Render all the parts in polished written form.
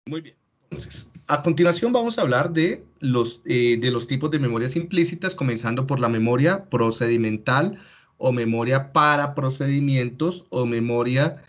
Muy bien. Entonces, a continuación vamos a hablar de los tipos de memorias implícitas, comenzando por la memoria procedimental o memoria para procedimientos o memoria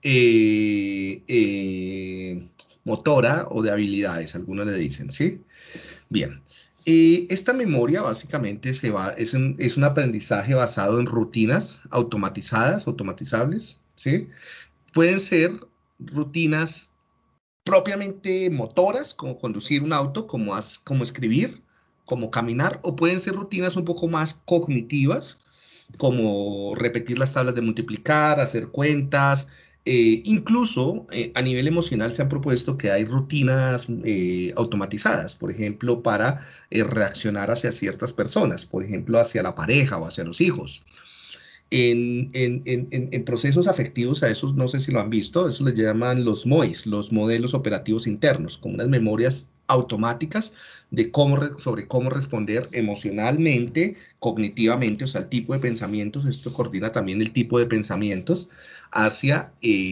motora o de habilidades, algunos le dicen, ¿sí? Bien. Esta memoria básicamente es un aprendizaje basado en rutinas automatizables, ¿sí? Pueden ser rutinas propiamente motoras, como conducir un auto, como escribir, como caminar, o pueden ser rutinas un poco más cognitivas, como repetir las tablas de multiplicar, hacer cuentas. Incluso a nivel emocional se han propuesto que hay rutinas automatizadas, por ejemplo, para reaccionar hacia ciertas personas, por ejemplo, hacia la pareja o hacia los hijos. En procesos afectivos, a esos no sé si lo han visto, eso les llaman los MOIs, los modelos operativos internos, como unas memorias automáticas de sobre cómo responder emocionalmente, cognitivamente, o sea, el tipo de pensamientos, esto coordina también el tipo de pensamientos hacia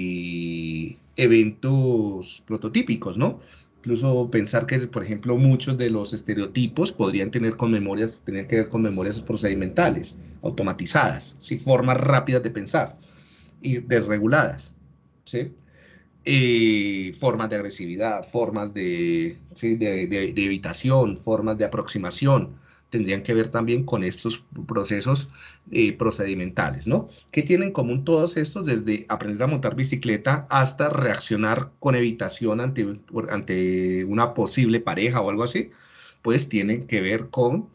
eventos prototípicos, ¿no? Incluso pensar que, por ejemplo, muchos de los estereotipos podrían tener que ver con memorias procedimentales automatizadas, ¿sí? Formas rápidas de pensar y desreguladas, ¿sí? Formas de agresividad, formas ¿sí? de evitación, formas de aproximación, tendrían que ver también con estos procesos procedimentales, ¿no? ¿Qué tienen en común todos estos? Desde aprender a montar bicicleta hasta reaccionar con evitación ante una posible pareja o algo así, pues tienen que ver con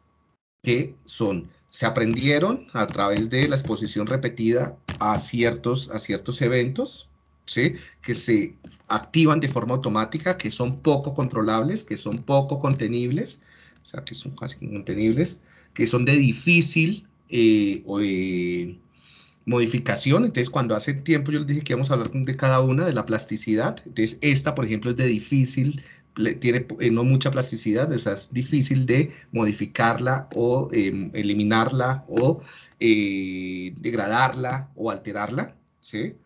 se aprendieron a través de la exposición repetida a ciertos eventos, ¿sí? Que se activan de forma automática, que son poco controlables, que son poco contenibles, o sea, que son casi incontenibles, que son de difícil modificación. Entonces, cuando hace tiempo yo les dije que íbamos a hablar de cada una, de la plasticidad. Entonces, esta, por ejemplo, es de difícil, tiene no mucha plasticidad, o sea, es difícil de modificarla o eliminarla o degradarla o alterarla, ¿sí?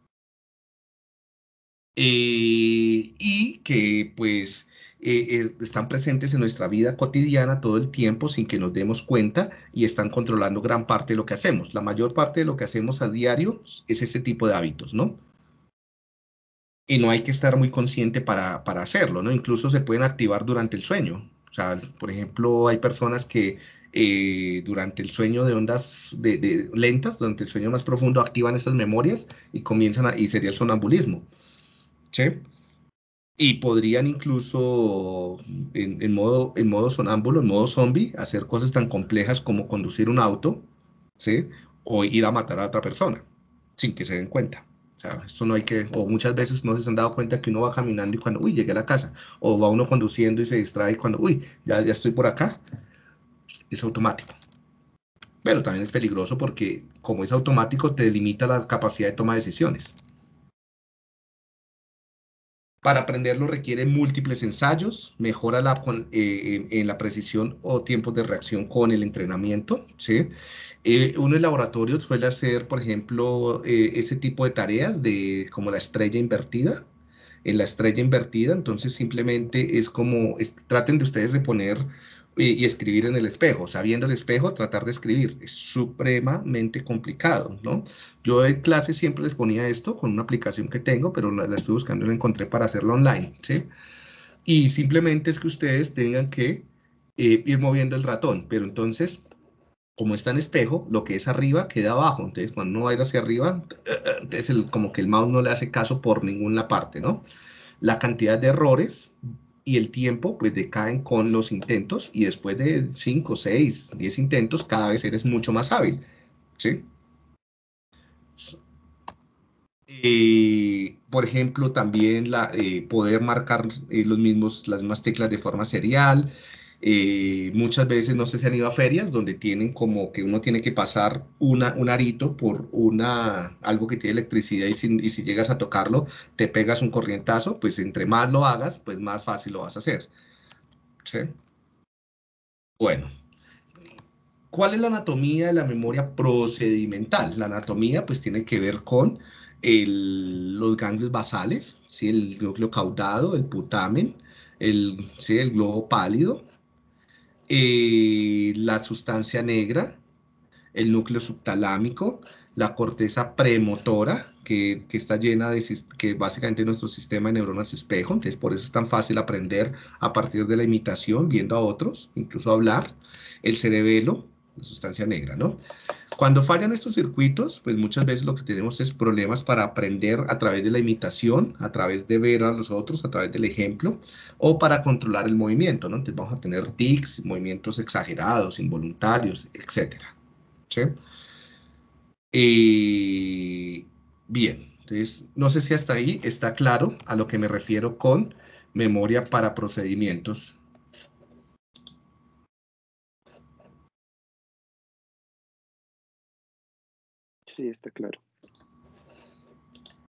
Y que pues están presentes en nuestra vida cotidiana todo el tiempo sin que nos demos cuenta y están controlando gran parte de lo que hacemos. La mayor parte de lo que hacemos a diario es ese tipo de hábitos, ¿no? Y no hay que estar muy consciente para hacerlo, ¿no? Incluso se pueden activar durante el sueño. O sea, por ejemplo, hay personas que durante el sueño de ondas lentas, durante el sueño más profundo, activan estas memorias y y sería el sonambulismo, ¿sí? Y podrían incluso, en modo sonámbulo, en modo zombie, hacer cosas tan complejas como conducir un auto, ¿sí? O ir a matar a otra persona, sin que se den cuenta. O sea, esto no hay que, o muchas veces no se han dado cuenta que uno va caminando y cuando, uy, llegué a la casa, o va uno conduciendo y se distrae y cuando, uy, ya estoy por acá, es automático. Pero también es peligroso porque como es automático, te limita la capacidad de toma de decisiones. Para aprenderlo requiere múltiples ensayos, mejora en la precisión o tiempos de reacción con el entrenamiento, ¿sí? Uno en laboratorio suele hacer, por ejemplo, ese tipo de tareas como la estrella invertida. En la estrella invertida, entonces simplemente es como, traten de ustedes de poner y escribir en el espejo, sabiendo el espejo, tratar de escribir. Es supremamente complicado, ¿no? Yo en clase siempre les ponía esto con una aplicación que tengo, pero la estoy buscando y la encontré para hacerla online, ¿sí? Y simplemente es que ustedes tengan que ir moviendo el ratón, pero entonces, como está en espejo, lo que es arriba queda abajo. Entonces, cuando uno va a ir hacia arriba, entonces como que el mouse no le hace caso por ninguna parte, ¿no? La cantidad de errores y el tiempo pues decaen con los intentos y después de 5, 6, 10 intentos cada vez eres mucho más hábil, ¿sí? Por ejemplo, también poder marcar las mismas teclas de forma serial. Muchas veces, no sé si han ido a ferias donde tienen como que uno tiene que pasar un arito por algo que tiene electricidad y si llegas a tocarlo, te pegas un corrientazo, pues entre más lo hagas, pues más fácil lo vas a hacer. ¿Sí? Bueno, ¿cuál es la anatomía de la memoria procedimental? La anatomía pues tiene que ver con los ganglios basales, ¿sí? El núcleo caudado, el putamen, ¿sí? El globo pálido, la sustancia negra, el núcleo subtalámico, la corteza premotora, que está llena de, que básicamente es nuestro sistema de neuronas espejo, entonces por eso es tan fácil aprender a partir de la imitación, viendo a otros, incluso hablar, el cerebelo, la sustancia negra, ¿no? Cuando fallan estos circuitos, pues muchas veces lo que tenemos es problemas para aprender a través de la imitación, a través de ver a los otros, a través del ejemplo, o para controlar el movimiento, ¿no? Entonces vamos a tener tics, movimientos exagerados, involuntarios, etcétera. ¿Sí? Eh, bien, entonces no sé si hasta ahí está claro a lo que me refiero con memoria para procedimientos. Sí, está claro.